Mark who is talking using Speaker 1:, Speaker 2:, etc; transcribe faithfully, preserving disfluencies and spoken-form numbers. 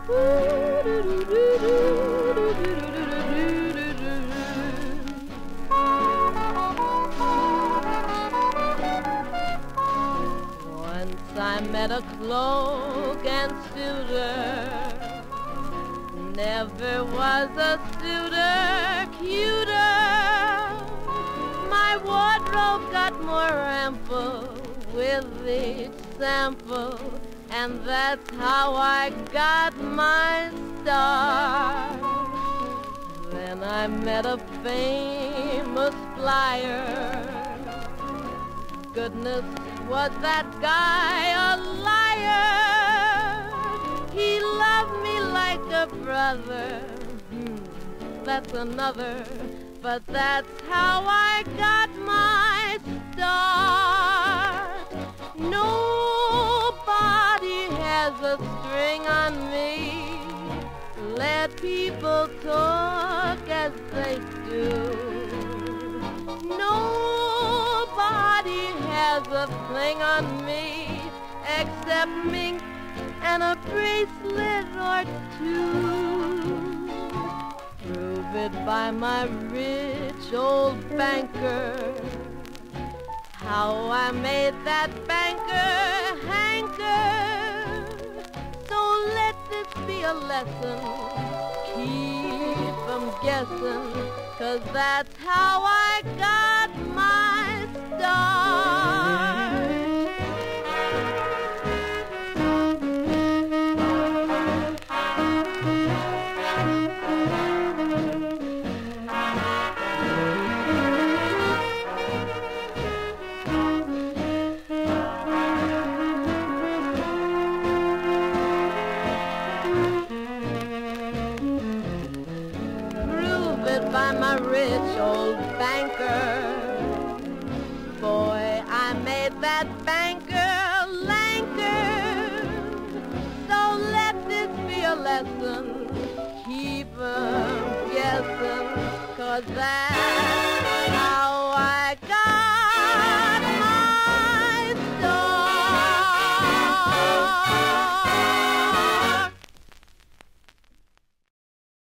Speaker 1: Once I met a cloak and suitor. Never was a suitor cuter. My wardrobe got more ample with each sample, and that's how I got my start. Then I met a famous flyer. Goodness, was that guy a liar? He loved me like a brother. Hmm, that's another, but that's how I got my start. Nobody has a string on me. Let people talk as they do. Nobody has a fling on me except mink and a bracelet or two. Prove it by my rich old banker, how I made that banker hanker. So let this be a lesson, keep 'em guessing, 'cause that's how I got my start. By my rich old banker, boy, I made that banker lanker. So let this be a lesson, keep 'em guessing, 'cause that